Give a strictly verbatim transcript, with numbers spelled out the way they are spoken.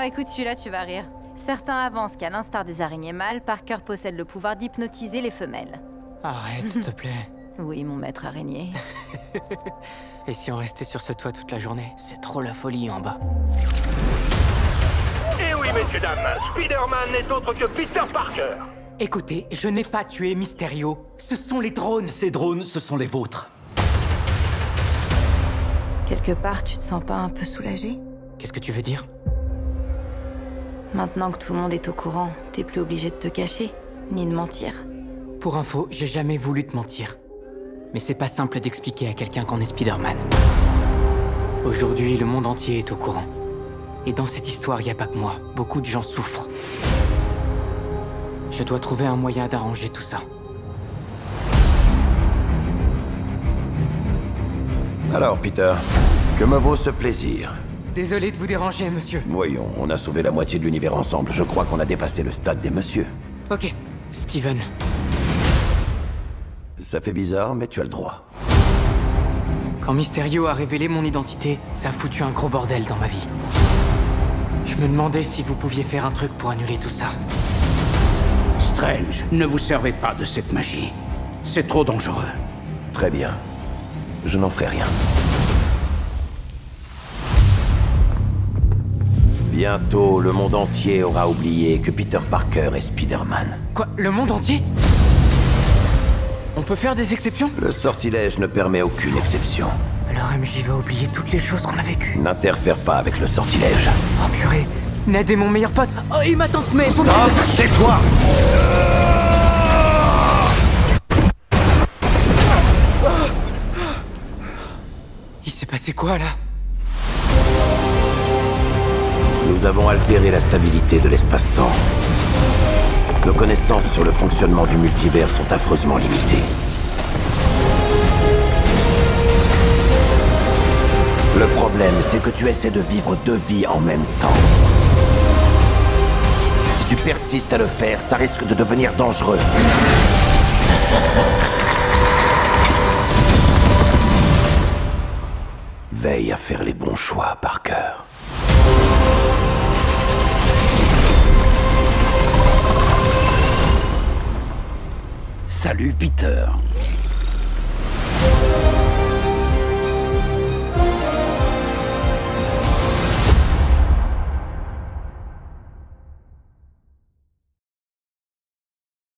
écoute celui-là, tu vas rire. Certains avancent qu'à l'instar des araignées mâles, Parker possède le pouvoir d'hypnotiser les femelles. Arrête, s'il te plaît. Oui, mon maître araignée. Et si on restait sur ce toit toute la journée? C'est trop la folie en bas. Et oui, messieurs, dames, Spider-Man n'est autre que Peter Parker. Écoutez, je n'ai pas tué Mysterio. Ce sont les drones. Ces drones, ce sont les vôtres. Quelque part, tu te sens pas un peu soulagé? Qu'est-ce que tu veux dire? Maintenant que tout le monde est au courant, t'es plus obligé de te cacher, ni de mentir. Pour info, j'ai jamais voulu te mentir. Mais c'est pas simple d'expliquer à quelqu'un qu'on est Spider-Man. Aujourd'hui, le monde entier est au courant. Et dans cette histoire, y a pas que moi. Beaucoup de gens souffrent. Je dois trouver un moyen d'arranger tout ça. Alors, Peter, que me vaut ce plaisir? Désolé de vous déranger, monsieur. Voyons, on a sauvé la moitié de l'univers ensemble. Je crois qu'on a dépassé le stade des messieurs. Ok, Steven. Ça fait bizarre, mais tu as le droit. Quand Mysterio a révélé mon identité, ça a foutu un gros bordel dans ma vie. Je me demandais si vous pouviez faire un truc pour annuler tout ça. Strange, ne vous servez pas de cette magie. C'est trop dangereux. Très bien. Je n'en ferai rien. Bientôt, le monde entier aura oublié que Peter Parker est Spider-Man. Quoi? Le monde entier? On peut faire des exceptions? Le sortilège ne permet aucune exception. Alors M J va oublier toutes les choses qu'on a vécues. N'interfère pas avec le sortilège. Oh purée, Ned est mon meilleur pote. Oh, et ma tante May. Stop, tais-toi! Il s'est passé quoi là? Nous avons altéré la stabilité de l'espace-temps. Nos connaissances sur le fonctionnement du multivers sont affreusement limitées. Le problème, c'est que tu essaies de vivre deux vies en même temps. Si tu persistes à le faire, ça risque de devenir dangereux. Veille à faire les bons choix, Parker. Salut, Peter.